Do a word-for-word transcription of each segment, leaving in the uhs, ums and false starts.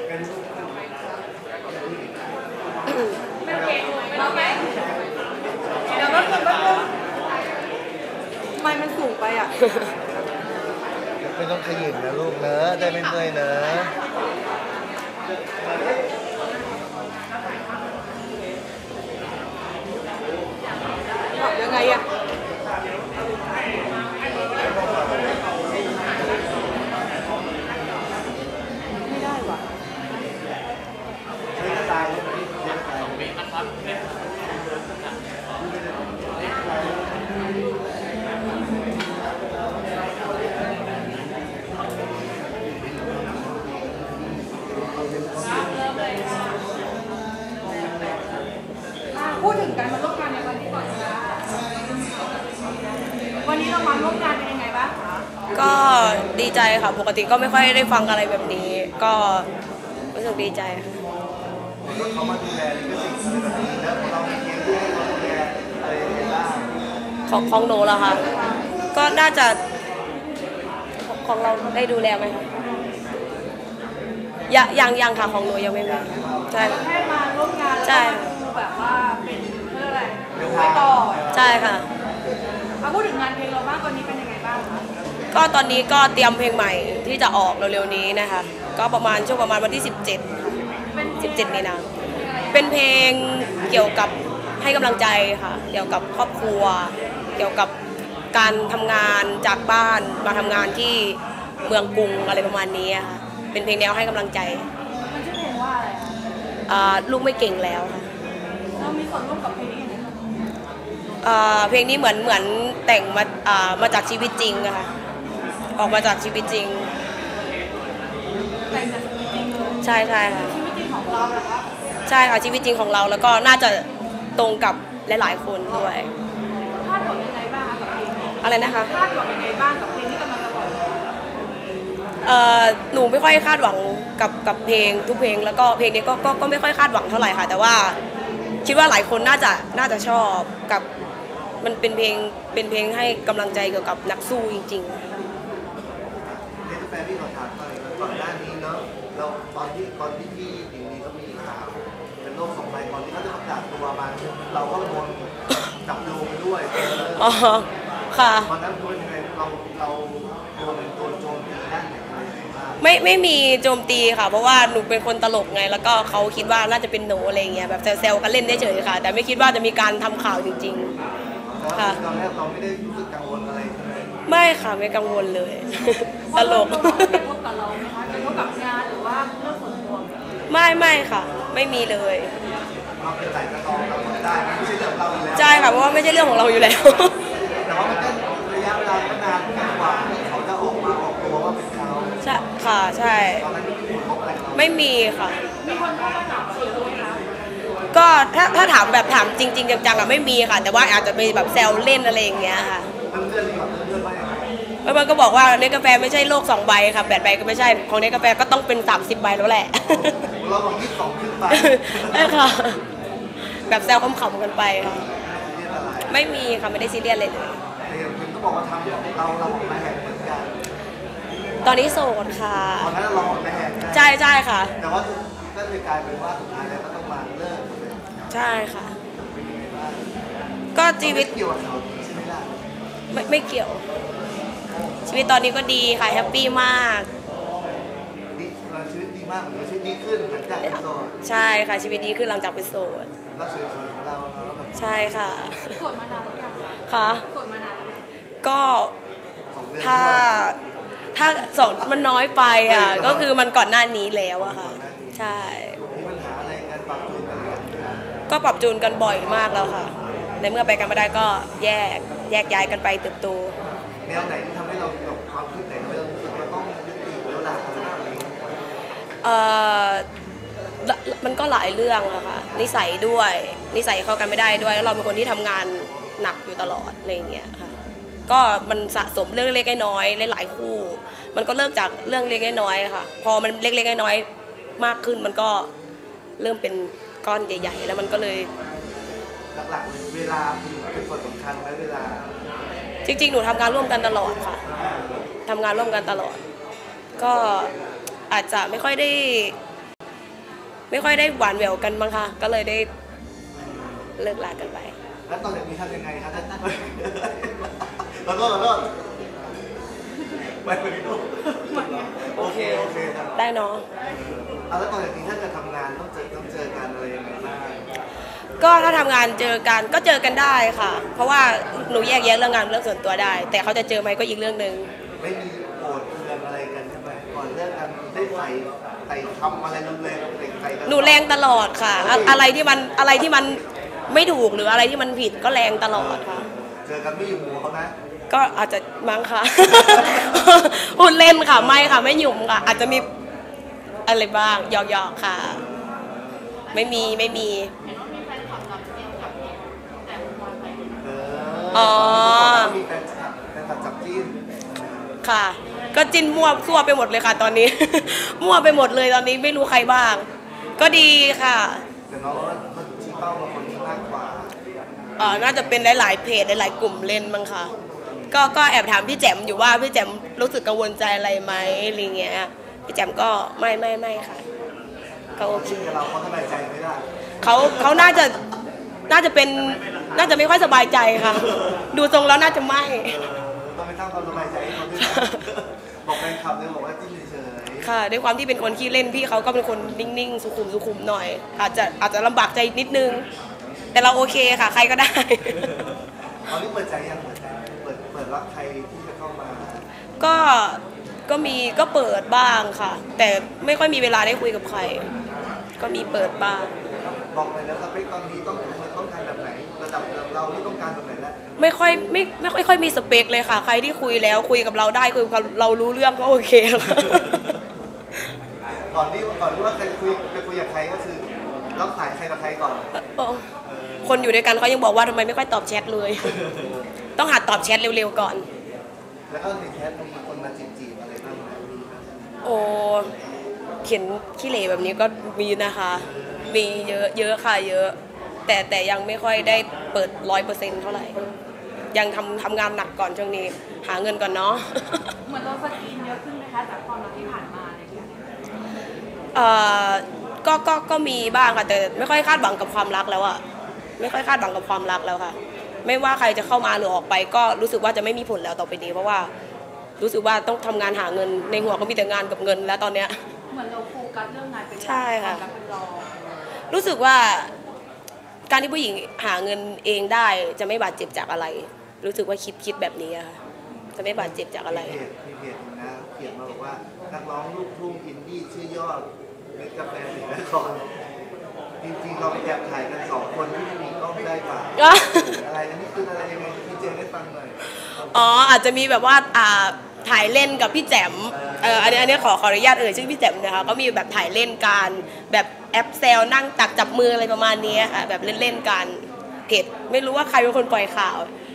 เราไหมเดี๋ยวรถคนรถคนทำไมมันสูงไปอ่ะไม่ต้องขยิบนะลูกเนอะได้ไม่เมื่อยนะบอกยังไงอ่ะไม่ได้ว่ะพูดถึงการมาร่วมงานในวันนี้ก่อนนะวันนี้เรามาร่วมงานเป็นยังไงบ้างคะก็ดีใจค่ะปกติก็ไม่ค่อยได้ฟังอะไรแบบนี้ก็รู้สึกดีใจค่ะเขามาดูแลลิขสิทธิ์อะไรแบบนี้แล้วเรามีเกมที่ให้เขาดูแลอะไรบ้างของของหนูเหรอคะก็น่าจะของเราได้ดูแลไหมคะยังยังยังค่ะของหนูยังไม่มีใช่แค่มาร่วมงานแล้วดูแบบว่าเป็นเรื่องอะไรดูไปต่อใช่ค่ะเอาพูดถึงงานเพลงเราบ้างตอนนี้เป็นยังไงบ้างคะก็ตอนนี้ก็เตรียมเพลงใหม่ที่จะออกเร็วๆนี้นะคะก็ประมาณช่วงประมาณวันที่สิบเจ็ด สิบเจ็ดมีนาเป็นเพลงเกี่ยวกับให้กำลังใจค่ะเกี่ยวกับครอบครัวเกี่ยวกับการทำงานจากบ้านมาทำงานที่เมืองกรุงอะไรประมาณนี้ค่ะเป็นเพลงแนวให้กำลังใจมันชื่อเพลงว่าอะไรคะลูกไม่เก่งแล้วค่ะเรามีส่วนร่วมกับเพลงนี้ยังไงเพลงนี้เหมือนเหมือนแต่งมามาจากชีวิตจริงอะค่ะออกมาจากชีวิตจริงแต่งจากชีวิตจริงเลยใช่ใช่ค่ะชีวิตจริงของเราเหรอคะใช่ค่ะชีวิตจริงของเราแล้วก็น่าจะตรงกับหลายๆคนด้วยคาดหวังยังไงบ้างกับเพลงนี้อะไรนะคะคาดหวังยังไงบ้างกับเพลงที่กำลังจะปล่อยเอ่อหนูไม่ค่อยคาดหวังกับกับเพลงทุกเพลงแล้วก็เพลงนี้ก็ก็ก็ไม่ค่อยคาดหวังเท่าไหร่ค่ะแต่ว่าคิดว่าหลายคนน่าจะน่าจะชอบกับมันเป็นเพลงเป็นเพลงให้กำลังใจเกี่ยวกับนักสู้จริงๆเด็กแฟนพี่ขอถามหน่อยก่อนหน้านี้เนาะเราตอนที่ตอนที่พี่หญิงลีเขามีข่าวเป็นโรคสองใบก่อนที่เขาจะประกาศตัวมาเราก็โดนจับโยงไปด้วยอ๋อค่ะตอนนั้นเป็นยังไงเราเราโดนโดนโจมตีด้านไหนไม่ไม่มีโจมตีค่ะเพราะว่าหนูเป็นคนตลกไงแล้วก็เขาคิดว่าน่าจะเป็นหนูอะไรเงี้ยแบบแซวๆกันเล่นได้เฉยค่ะแต่ไม่คิดว่าจะมีการทำข่าวจริงๆค่ะตอนแรกเราไม่ได้รู้สึกกังวลอะไรใช่ไหมไม่ค่ะไม่กังวลเลยตลกกระทบกับเราไหมคะกระทบกับงานหรือว่าเรื่องส่วนตัวไม่ไม่ค่ะไม่มีเลยเราเป็นไหนก็ต้องเราได้ไม่ใช่เรื่องเราอยู่แล้วใช่ค่ะเพราะว่าไม่ใช่เรื่องของเราอยู่แล้วแต่ว่ามันก็ระยะเวลาก็นานกว่าเขาจะออกมาออกตัวว่าเป็นเขาใช่ค่ะใช่ไม่มีค่ะมีคนเข้ามาถามสื่อไหมคะก็ถ้าถ้าถามแบบถามจริงๆจังๆอะไม่มีค่ะแต่ว่าอาจจะไปแบบแซวเล่นอะไรอย่างเงี้ยค่ะแล้วมันก็บอกว่าเนกาแฟไม่ใช่โลกสองใบค่ะแปดใบก็ไม่ใช่ของเนกาแฟก็ต้องเป็นสามสิบใบแล้วแหละเราบอกยี่สิบสองขึ้นไปใช่ค่ะแบบแซวขำๆกันไปค่ะไม่มีค่ะไม่ได้ซีเรียสเลยเลยคุณก็บอกว่าทำเราเราบอกมาแหกเหมือนกันตอนนี้โสดค่ะตอนนั้นเราบอกมาแหกใช่ใช่ค่ะแต่ว่าก็เลยกลายเป็นว่าสุดท้ายแล้วก็ต้องมาเลิกใช่ค่ะก็ชีวิตเกี่ยวกับเขาใช่ไหมล่ะไม่ไม่เกี่ยวชีวิตตอนนี้ก็ดีค่ะแฮปปี้มากดีชีวิตดีมากเหมือนชีวิตดีขึ้นหลังจากเป็นโสดใช่ค่ะชีวิตดีขึ้นหลังจากเป็นโสดแล้วสวยๆของเราใช่ค่ะโสดมานานหรือยังค่ะโสดมานานก็ถ้าถ้าสองมันน้อยไปอ่ะก็คือมันก่อนหน้านี้แล้วอะค่ะใช่มีปัญหาอะไรกันปรับจูนกันก็ปรับจูนกันบ่อยมากแล้วค่ะในเมื่อไปกันไม่ได้ก็แยกแยกย้ายกันไปเติบโตแนวไหนที่ทำให้เราตกความคิดไหนเรื่องรู้สึกว่าต้องยึดติดแล้วหลักอะไรแบบนี้เอ่อมันก็หลายเรื่องอะค่ะนิสัยด้วยนิสัยเข้ากันไม่ได้ด้วยแล้วเราเป็นคนที่ทำงานหนักอยู่ตลอดอะไรอย่างเงี้ยค่ะก็มันสะสมเรื่องเล็กๆน้อยๆหลายๆคู่มันก็เริ่มจากเรื่องเล็กๆน้อยๆค่ะพอมันเล็กๆน้อยๆมากขึ้นมันก็เริ่มเป็นก้อนใหญ่ๆแล้วมันก็เลยหลักๆเวลาเป็นส่วนสำคัญไหมเวลาจริงๆหนูทำงานร่วมกันตลอดค่ะทำงานร่วมกันตลอดก็อาจจะไม่ค่อยได้ไม่ค่อยได้หวานแหววกันมั้งคะก็เลยได้เลิกลากันไปแล้วตอนนี้ทำยังไงครับแล้วก็แล้วก็ไปไปดูโอเคโอเคครับได้เนาะเอาแล้วตอนนี้ถ้าจะทำงานต้องเจอต้องเจอกันอะไรยังไงบ้างก็ถ้าทำงานเจอกันก็เจอกันได้ค่ะ เพราะว่าหนูแยกแยะเรื่องงานเรื่องส่วนตัวได้ แต่เขาจะเจอไหมก็อีกเรื่องหนึ่งไม่มีโกรธเคืองอะไรกันใช่ไหมก่อนเลิกกันได้ใส่ใส่ทำอะไรรุนแรงใส่ใครกันหนูแรงตลอดค่ะอะอะไรที่มันอะไรที่มันไม่ถูกหรืออะไรที่มันผิดก็แรงตลอดค่ะเจอกันไม่อยู่หมู่เขานะก็อาจจะมั้งค่ะ พูดเล่นค่ะไม่ค่ะไม่หยุ่มค่ะ อาจจะมีอะไรบ้างหยอกๆค่ะ ไม่มีไม่มีเออ๋อมีแฟนคลับแฟนคลับจับจิ้นค่ะ ก็จิ้นมั่วซั่วไปหมดเลยค่ะ ตอนนี้ มั่วไปหมดเลยตอนนี้ไม่รู้ใครบ้าง ก็ดีค่ะแต่น้องก็ชี้เป้ามาคนนี้มากกว่าเอ่อน่าจะเป็นหลายๆเพจหลายๆกลุ่มเล่นมั้งค่ะก็ก็แอบถามพี่แจมอยู่ว่าพี่แจมรู้สึกกังวลใจอะไรไหมอะไรเงี้ยพี่แจมก็ไม่ไม่ไม่ค่ะก็โอเคเราเขาสบายใจไม่ได้เขาเขาน่าจะน่าจะเป็นน่าจะไม่ค่อยสบายใจค่ะ ดูทรงแล้วน่าจะไม่ต้องไปสร้างความสบายใจให้เขาด้วยนะบอกแฟนคลับเลยบอกว่าจิ้นเฉยค่ะด้วยความที่เป็นคนขี้เล่นพี่เขาก็เป็นคนนิ่งๆสุขุมสุขุมหน่อย อาจจะอาจจะลำบากใจนิดนึง แต่เราโอเคค่ะ ใครก็ได้ๆตอนนี้เปิดใจยังเปิดใจเปิดเปิดรับใครที่จะเข้ามาก็ก็มีก็เปิดบ้างค่ะ แต่ไม่ค่อยมีเวลาได้คุยกับใคร ก็มีเปิดบ้างบอกเลยแล้วสเปคตอนนี้ต้องต้องการแบบไหนระดับเราที่ต้องการแบบไหนแล้วไม่ค่อยไม่ไม่ค่อยค่อยมีสเปคเลยค่ะ ใครที่คุยแล้วคุยกับเราได้คุยกับเรารู้เรื่องก็โอเคค่ะก่อนที่ก่อนที่ว่าใครคุยจะคุยกับใครก็คือรับสายใครกับใครก่อนคนอยู่ด้วยกันเขายังบอกว่าทำไมไม่ค่อยตอบแชทเลย ต้องหัดตอบแชทเร็วๆก่อนแล้วก็ในแชทมีคนมาจีบๆอะไรบ้างไหมโอ้เขียนขี้เหร่แบบนี้ก็มีนะคะ มีเยอะเยอะค่ะเยอะ แต่แต่ยังไม่ค่อยได้เปิดร้อยเปอร์เซ็นต์เท่าไหร่ ยังทำทำงานหนักก่อนช่วงนี้ หาเงินก่อนเนาะเหมือนเราสกรีนเยอะขึ้นไหมคะจากความรักที่ผ่านมาอะไรอย่างเงี้ยเอ่อก็ก็ก็มีบ้างค่ะแต่ไม่ค่อยคาดหวังกับความรักแล้วอะไม่ค่อยคาดหวังกับความรักแล้วค่ะ ไม่ว่าใครจะเข้ามาหรือออกไป ก็รู้สึกว่าจะไม่มีผลแล้วต่อไปนี้เพราะว่ารู้สึกว่าต้องทำงานหาเงินในหัวก็มีแต่งานกับเงินแล้วตอนเนี้ยเหมือนเราโฟกัสเรื่องงานเป็นหลักใช่ค่ะวามรักเป็นรองรู้สึกว่าการที่ผู้หญิงหาเงินเองได้จะไม่บาดเจ็บจากอะไร รู้สึกว่าคิดคิดแบบนี้อะค่ะจะไม่บาดเจ็บจากอะไรมีเพจมีเพจนะเขียนมาบอกว่านักร้องลูกทุ่งอินดี้ชื่อยอดเม็ดกาแฟสีนครจริงๆเราไปแอบถ่ายกันสองคนที่มีกล้องได้ป่ะอะไรอันนี้คืออะไรยังไงพี่เจนได้ฟังหน่อยอ๋ออาจจะมีแบบว่าอ่าถ่ายเล่นกับพี่แจมเอออันนี้อันนี้ขอขออนุญาตเอ่ยชื่อพี่แจมนะคะก็มีแบบถ่ายเล่นกันแบบแอปเซลนั่งตักจับมืออะไรประมาณนี้ค่ะแบบเล่นๆกันเพจไม่รู้ว่าใครเป็นคนปล่อยข่าว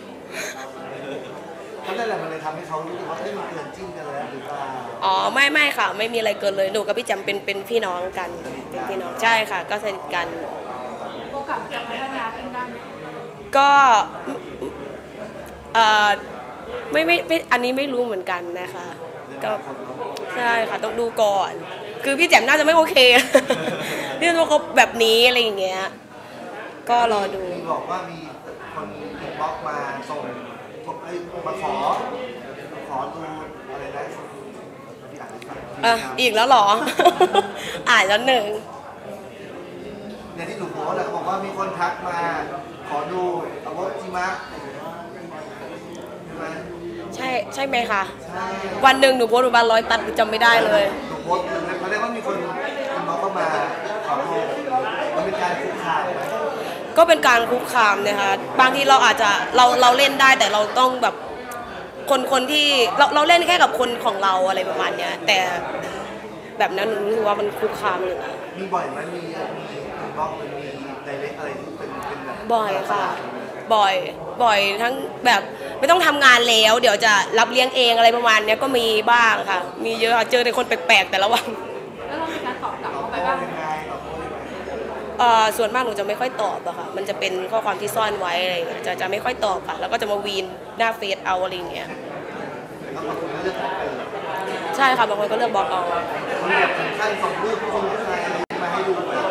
เพราะนั่นแหละมันเลยทำให้เขารู้สึกว่าเฮ้ยมันเกินจิ้นกันแล้วหรือเปล่าอ๋อไม่ไม่ค่ะ ไม่มีอะไรเกินเลยหนูกับพี่แจมเป็นเป็นพี่น้องกันเป็นพี่น้องใช่ค่ะ ก็สนิทกันโอกาสจะพัฒนาขึ้นได้ไหมก็เอ่อไม่ไม่ไม่อันนี้ไม่รู้เหมือนกันนะคะก็ใช่ค่ะต้องดูก่อน คือพี่แจ่มน่าจะไม่โอเค ที่ว่าเขาแบบนี้อะไรอย่างเงี้ยก็รอดูมีบอกว่ามีคนอินบ็อกซ์มาส่งไอ้มาขอขอดูอะไรนะพี่อ่านให้ฟังอ่ะอีกแล้วเหรอ อ่านแล้วหนึ่งเนี่ยที่หนูโพสต์อะเขาบอกว่ามีคนทักมาขอดูอวจิมะใช่ไหมใช่ใช่ไหมคะใช่วันหนึ่งหนูโพสต์ประมาณร้อยตัดหนูจำไม่ได้เลยหนูโพสต์เขาเรียกว่ามีคนอินบ็อกซ์เข้ามาขอดูมันเป็นการคุกคามไหมก็เป็นการคุกคามนะคะบางทีเราอาจจะเราเราเล่นได้แต่เราต้องแบบคนคนที่เราเราเล่นแค่กับคนของเราอะไรประมาณเนี้ยแต่แบบนั้นหนูรู้สึกว่ามันคุกคามเลยนะมีบ่อยไหมมีมีอินบ็อกซ์มันมีไดเรกอะไรที่เป็นเป็นแบบบ่อยค่ะ บ่อยบ่อยทั้งแบบไม่ต้องทำงานแล้วเดี๋ยวจะรับเลี้ยงเองอะไรประมาณเนี้ยก็มีบ้างค่ะ มีเยอะเจอแต่คนแปลกๆแต่ละวันแล้วเรามีการตอบกลับตอบเข้าไปโต้บ้างไหมยังไงตอบโต้ยังไงเอ่อส่วนมากหนูจะไม่ค่อยตอบอะค่ะ มันจะเป็นข้อความที่ซ่อนไว้อะไรอย่างเงี้ยจะจะไม่ค่อยตอบค่ะ แล้วก็จะมาวีนหน้าเฟซเอาอะไรอย่างเงี้ยแล้วบางคนก็เลือกของเออใช่ค่ะบางคนก็เลือกบล็อกเอามันแบบถึงขั้นส่งรูปส่งรูปอะไรมาให้ดูแบบ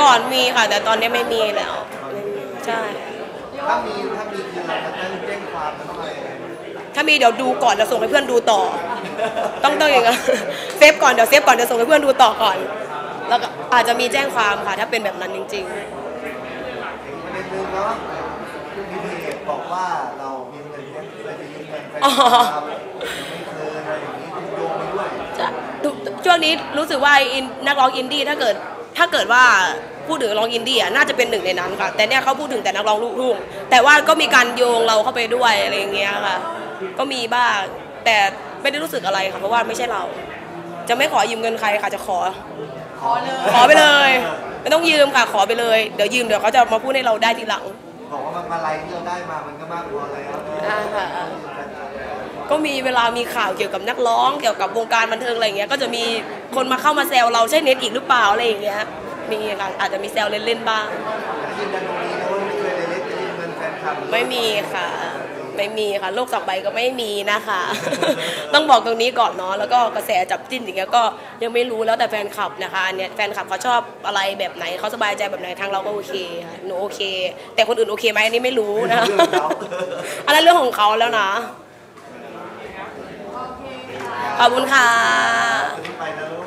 ก่อนมีค่ะ แต่ตอนนี้ไม่มีแล้วไม่มีใช่ถ้ามีถ้ามีคือเราจะต้องแจ้งความแล้วต้องอะไรยังไงถ้ามีเดี๋ยวดูก่อนจะส่งให้เพื่อนดูต่อ ต้องต้องอย่างนั้นเซฟก่อนเดี๋ยวเซฟก่อนเดี๋ยวส่งให้เพื่อนดูต่อก่อน แล้วก็อาจจะมีแจ้งความค่ะถ้าเป็นแบบนั้นจริงอีกประเด็นหนึงเนาะมีเพจบอกว่าเรามีเงินแค่เคยไปยืมเงินแฟนคลับไม่เคยอะไรอย่างนี้ถูกโยงไปด้วยๆจะทุกช่วงนี้รู้สึกว่าอินนักร้องอินดี้ถ้าเกิดถ้าเกิดว่าพูดถึงร้องอินดี้อ่ะน่าจะเป็นหนึ่งในนั้นค่ะ แต่เนี่ยเขาพูดถึงแต่นักร้องลูกทุ่งแต่ว่าก็มีการโยงเราเข้าไปด้วยอะไรอย่างเงี้ยค่ะ ก็มีบ้างแต่ไม่ได้รู้สึกอะไรค่ะเพราะว่าไม่ใช่เรา จะไม่ขอยืมเงินใครค่ะจะขอขอเลยขอไปเลย ไม่ต้องยืมค่ะขอไปเลยเดี๋ยวยืมเดี๋ยวเขาจะมาพูดให้เราได้ทีหลังบอกว่ามันมาไล่ที่เราได้มามันก็มากพอแล้วอ่าค่ะ ก็มีเวลามีข่าวเกี่ยวกับนักร้องเกี่ยวกับวงการบันเทิงอะไรอย่างเงี้ยก็จะมีคนมาเข้ามาแซวเราใช่เน็ตอีกหรือเปล่าอะไรอย่างเงี้ยมีค่ะอาจจะมีแซวเล่นๆบ้างแต่ยืนยันตรงนี้นะว่าไม่เคยเลยเล็กไปยืมเงินแฟนคลับไม่มีค่ะ ไม่มีค่ะโลกสองใบก็ไม่มีนะคะ ต้องบอกตรงนี้ก่อนเนาะแล้วก็กระแสจับจิ้นอย่างเงี้ยก็ยังไม่รู้แล้วแต่แฟนคลับนะคะอันเนี่ยแฟนคลับเขาชอบอะไรแบบไหนเขาสบายใจแบบไหนทางเราก็โอเคค่ะหนูโอเค แต่คนอื่นโอเคไหมอันนี้ไม่รู้นะเรื่องเขาอันนั้นเรื่องของเขาแล้วนะโอเคค่ะขอบคุณค่ะไปนะลูก